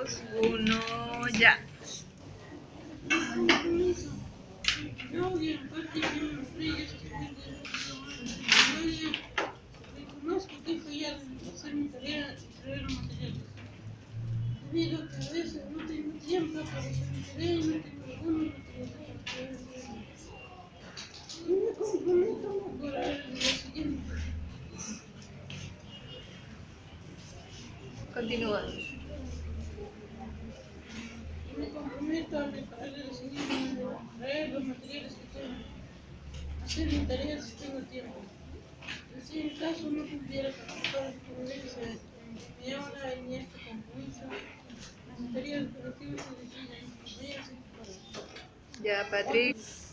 2, 1, ya. No, y aparte yo me fui, reconozco que he fallado en hacer mi tarea y traer los materiales. Debido a que a veces no tengo tiempo para hacer mi tarea y no tengo algunos materiales para poder hacerlo. Y me comprometo a mejorar el día siguiente. Continúa. Y me comprometo a mejorar el día siguiente, a traer los materiales que tengo, hacer mi tarea si tengo tiempo. Si en caso no pudiera participar en convivencia ni ahora ni este compromiso, las tareas colectivas se deciden. Váyanse preparados. Ya, Patrick.